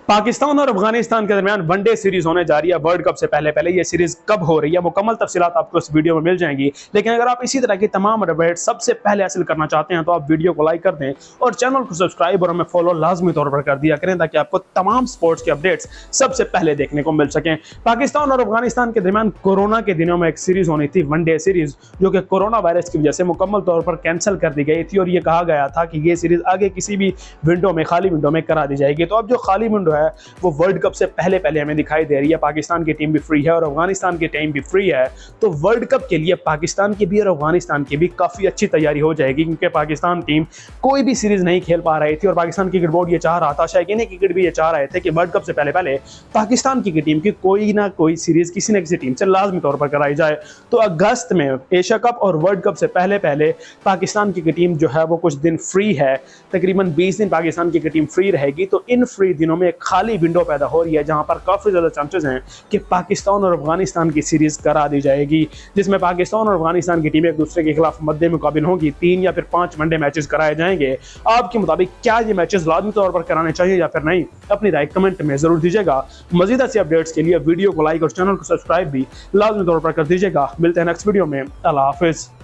पाकिस्तान और अफगानिस्तान के दरमियान वनडे सीरीज होने जा रही है वर्ल्ड कप से पहले पहले। ये सीरीज कब हो रही है मुकम्मल तफसीलात आपको इस वीडियो में मिल जाएंगी। लेकिन अगर आप इसी तरह की तमाम अपडेट सबसे पहले हासिल करना चाहते हैं तो आप वीडियो को लाइक कर दें और चैनल को सब्सक्राइब और हमें फॉलो लाजमी तौर पर कर दिया करें ताकि आपको तमाम स्पोर्ट्स के अपडेट्स सबसे पहले देखने को मिल सकें। पाकिस्तान और अफगानिस्तान के दरमियान कोरोना के दिनों में एक सीरीज होनी थी, वनडे सीरीज, जो कि कोरोना वायरस की वजह से मुकम्मल तौर पर कैंसिल कर दी गई थी और ये कहा गया था कि ये सीरीज आगे किसी भी विंडो में, खाली विंडो में करा दी जाएगी। तो अब जो खाली विंडो है वो वर्ल्ड कप से पहले पहले हमें दिखाई दे रही है। पाकिस्तान की टीम भी फ्री है और अफगानिस्तान की टीम भी फ्री है। तो वर्ल्ड कप के लिए पाकिस्तान की भी और अफगानिस्तान की भी काफी अच्छी तैयारी हो जाएगी, क्योंकि पाकिस्तान टीम कोई भी सीरीज नहीं खेल पा रही थी और पाकिस्तान क्रिकेट बोर्ड ये चाह रहा था, शायद क्रिकेट भी ये चाह रहे थे कि वर्ल्ड कप से पहले पहले पाकिस्तान की टीम की कोई ना कोई सीरीज किसी न किसी टीम से लाजमी तौर पर कराई जाए। तो अगस्त में एशिया कप और वर्ल्ड कप से पहले पहले पाकिस्तान की टीम जो है वो कुछ दिन फ्री है, तकरीबन 20 दिन पाकिस्तान की टीम फ्री रहेगी। तो इन फ्री दिनों में एक खाली विंडो पैदा हो रही है जहां पर काफी ज्यादा चांसेस हैं कि पाकिस्तान और अफगानिस्तान की सीरीज करा दी जाएगी, जिसमें पाकिस्तान और अफगानिस्तान की टीम एक दूसरे के खिलाफ मद्दे मुकाबिल होगी। 3 या फिर 5 वनडे मैचेस कराए जाएंगे। आपके मुताबिक क्या ये मैचेस लाजमी तौर पर कराने चाहिए या फिर नहीं? अपनी राय कमेंट में जरूर दीजिएगा। मजीद ऐसे अपडेट्स के लिए वीडियो को लाइक और चैनल को सब्सक्राइब भी लाजमी तौर पर कर दीजिएगा। मिलते हैं नेक्स्ट वीडियो में। अल्लाह हाफिज।